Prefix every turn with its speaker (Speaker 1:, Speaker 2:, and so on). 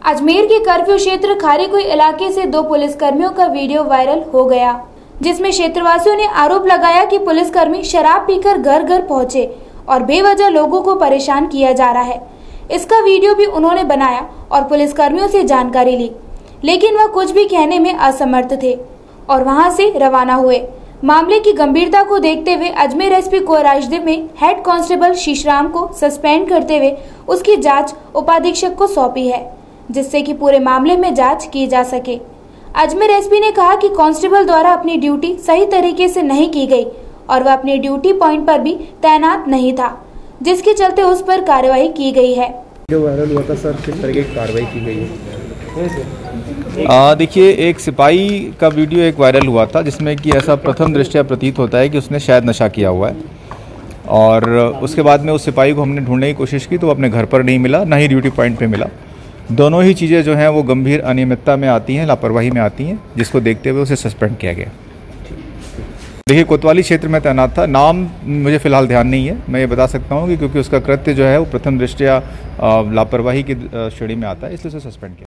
Speaker 1: अजमेर के कर्फ्यू क्षेत्र खारीकुई इलाके से दो पुलिसकर्मियों का वीडियो वायरल हो गया, जिसमें क्षेत्रवासियों ने आरोप लगाया कि पुलिसकर्मी शराब पीकर घर घर पहुंचे और बेवजह लोगों को परेशान किया जा रहा है। इसका वीडियो भी उन्होंने बनाया और पुलिसकर्मियों से जानकारी ली, लेकिन वह कुछ भी कहने में असमर्थ थे और वहां से रवाना हुए। मामले की गंभीरता को देखते हुए अजमेर एसपी कोराजदेव में हेड कांस्टेबल शीशराम को सस्पेंड करते हुए उसकी जांच उपाधीक्षक को सौंपी है, जिससे कि पूरे मामले में जांच की जा सके। अजमेर एसपी ने कहा कि कांस्टेबल द्वारा अपनी ड्यूटी सही तरीके से नहीं की गई और वह अपने ड्यूटी पॉइंट पर भी तैनात नहीं था, जिसके चलते उस पर कार्रवाई की गई है।
Speaker 2: जो वायरल हुआ था सर, किस तरह की कार्रवाई की गई है?
Speaker 3: देखिए, एक सिपाही का वीडियो एक वायरल हुआ था, जिसमें कि ऐसा प्रथम दृष्टया प्रतीत होता है कि उसने शायद नशा किया हुआ है, और उसके बाद में उस सिपाही को हमने ढूंढने की कोशिश की तो वो अपने घर पर नहीं मिला, ना ही ड्यूटी पॉइंट पे मिला। दोनों ही चीज़ें जो हैं वो गंभीर अनियमितता में आती हैं, लापरवाही में आती हैं, जिसको देखते हुए उसे सस्पेंड किया गया। देखिए, कोतवाली क्षेत्र में तैनात था, नाम मुझे फिलहाल ध्यान नहीं है। मैं ये बता सकता हूँ कि क्योंकि उसका कृत्य जो है वो प्रथम दृष्टया लापरवाही की श्रेणी में आता है, इसलिए उसे सस्पेंड किया।